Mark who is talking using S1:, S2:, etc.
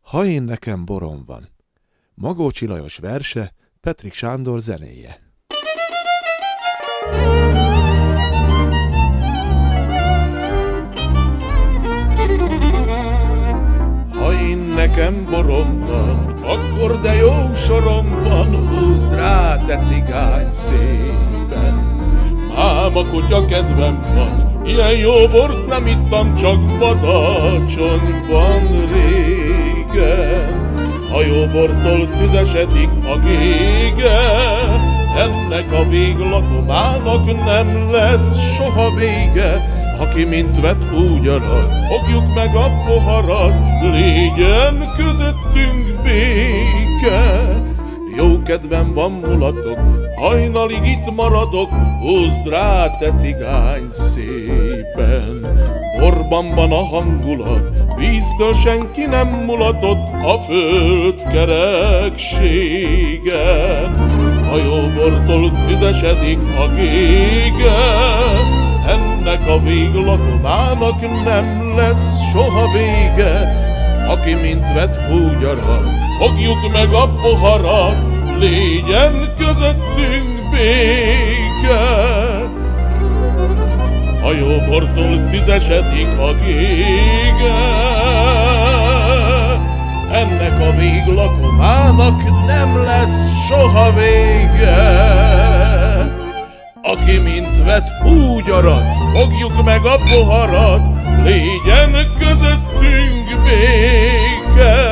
S1: Ha én nekem borom van. Magócsi Lajos verse, Petrik Sándor zenéje.
S2: Ha én nekem borom van, akkor de jó sorom van, húzd rá, te cigány szépen. Ám a kutya kedvem van, ilyen jó bort nem ittam, csak Badacsonyban régen. A jó bortól tüzesedik a gége, ennek a véglakomának nem lesz soha vége. Aki mint vet, úgy arad, fogjuk meg a poharat, légyen közöttünk béke. Jó kedvem van, mulatok, hajnalig itt maradok, húzd rá, te cigány szépen. Borban van a hangulat, víztől senki nem mulatott a föld kerekségen. A jó bortól tüzesedik a gége, ennek a véglakomának nem lesz soha vége. Aki mint vet, úgy arad, fogjuk meg a poharat, légyen közöttünk béke. A jó bortól tüzesedik a gége, ennek a véglakomának nem lesz soha vége. Aki mint vet, úgy arad, fogjuk meg a poharat, légyen közöttünk béke.